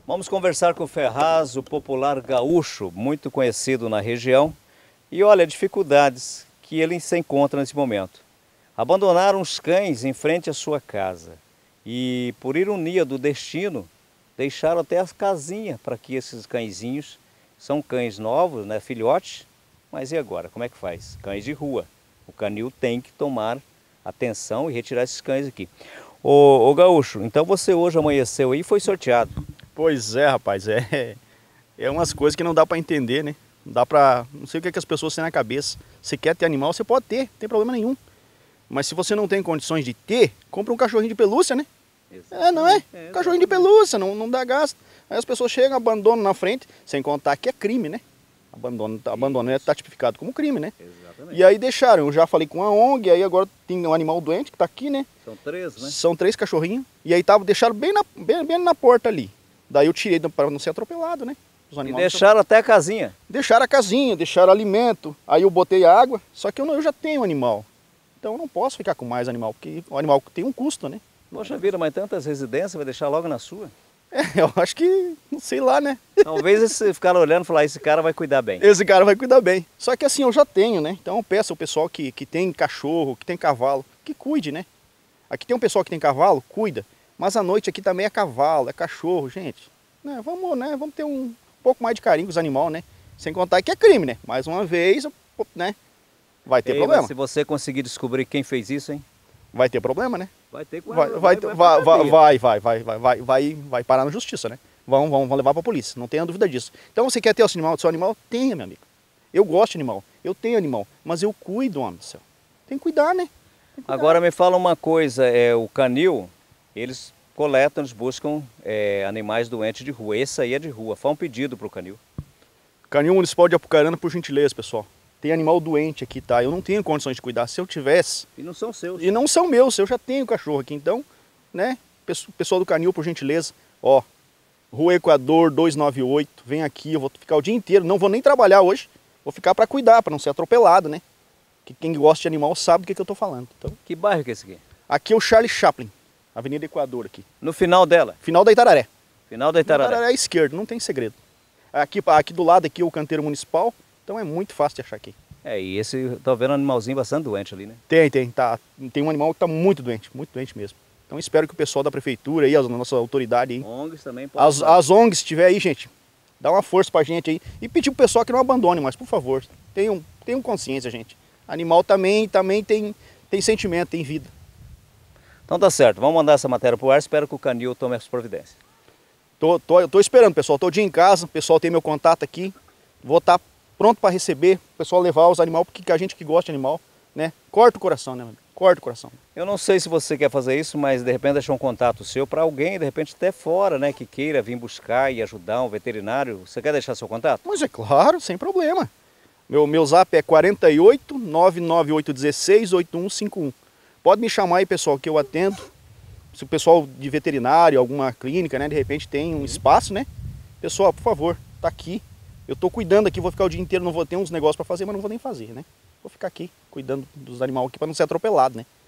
Vamos conversar com o Ferraz, o popular gaúcho, muito conhecido na região. E olha, dificuldades que ele se encontra nesse momento. Abandonaram os cães em frente à sua casa. E, por ironia do destino, deixaram até as casinhas para que esses cãezinhos, são cães novos, né, filhotes, mas e agora? Como é que faz? Cães de rua. O canil tem que tomar atenção e retirar esses cães aqui. Ô gaúcho, então você hoje amanheceu aí e foi sorteado. Pois é, rapaz, é umas coisas que não dá para entender, né? Não dá pra, não sei o que, que as pessoas têm na cabeça. Você quer ter animal, você pode ter, não tem problema nenhum. Mas se você não tem condições de ter, compra um cachorrinho de pelúcia, né? Não é? Cachorrinho de pelúcia, não dá gasto. Aí as pessoas chegam, abandonam na frente, sem contar que é crime, né? Abandono tá tipificado como crime, né? Exatamente. E aí deixaram, eu já falei com a ONG, aí agora tem um animal doente que tá aqui, né? São 3, né? São 3 cachorrinhos. E aí deixaram bem na porta ali. Daí eu tirei para não ser atropelado, né? Os e deixaram até a casinha? Deixaram a casinha, deixaram alimento. Aí eu botei água, só que eu já tenho animal. Então eu não posso ficar com mais animal, porque o animal tem um custo, né? Poxa vida, mas tantas residências, vai deixar logo na sua? Eu acho que, não sei lá, né? Talvez esse ficar olhando e falar, esse cara vai cuidar bem. Esse cara vai cuidar bem. Só que assim, eu já tenho, né? Então eu peço ao pessoal que tem cachorro, que tem cavalo, que cuide, né? Aqui tem um pessoal que tem cavalo, cuida. Mas à noite aqui também é cavalo, é cachorro, gente. Vamos ter um pouco mais de carinho com os animais, né? Sem contar que é crime, né? Mais uma vez, né? Vai ter problema. Mas se você conseguir descobrir quem fez isso, hein? Vai ter problema, né? Vai ter vai parar na justiça, né? Vão levar para a polícia, não tenha dúvida disso. Então você quer ter o seu animal? Tenha, meu amigo. Eu gosto de animal, eu tenho animal, mas eu cuido, homem do céu. Tem que cuidar, né? Agora me fala uma coisa, o canil, eles coletam, eles buscam animais doentes de rua. Esse aí é de rua. Faz um pedido para o canil. Canil Municipal de Apucarana, por gentileza, pessoal. Tem animal doente aqui, tá? Eu não tenho condições de cuidar. Se eu tivesse... E não são seus. E não são meus, eu já tenho cachorro aqui. Então, né? Pessoal do canil, por gentileza, ó, Rua Equador 298, vem aqui, eu vou ficar o dia inteiro, não vou nem trabalhar hoje. Vou ficar para cuidar, para não ser atropelado, né? Que quem gosta de animal sabe do que eu tô falando. Então, que bairro que é esse aqui? Aqui é o Charlie Chaplin, Avenida Equador aqui. No final dela? Final da Itararé. Final da Itararé. Itararé à esquerda, não tem segredo. Aqui do lado aqui é o canteiro municipal, então é muito fácil de achar aqui. E esse, tô vendo um animalzinho bastante doente ali, né? Tem um animal que tá muito doente mesmo. Então espero que o pessoal da prefeitura aí, a nossa autoridade aí. ONGs também podem. As ONGs, se tiver aí, gente, dá uma força pra gente aí. E pedir pro pessoal que não abandone, mas por favor, tenham consciência, gente. Animal também tem sentimento, tem vida. Então tá certo, vamos mandar essa matéria pro ar, espero que o canil tome as providências. Tô esperando, pessoal, tô o dia em casa, o pessoal tem meu contato aqui, vou estar pronto para receber, o pessoal levar os animais, porque a gente que gosta de animal, né, corta o coração, né, meu amigo? Corta o coração. Eu não sei se você quer fazer isso, mas de repente deixar um contato seu para alguém, de repente até fora, né, que queira vir buscar e ajudar um veterinário. Você quer deixar seu contato? Mas é claro, sem problema. Meu zap é 48 99816 8151. Pode me chamar aí, pessoal, que eu atendo. Se o pessoal de veterinário, alguma clínica, né, de repente tem um espaço, né? Pessoal, por favor, tá aqui. Eu tô cuidando aqui, vou ficar o dia inteiro, não vou ter uns negócios para fazer, mas não vou nem fazer, né? Vou ficar aqui cuidando dos animais aqui para não ser atropelado, né?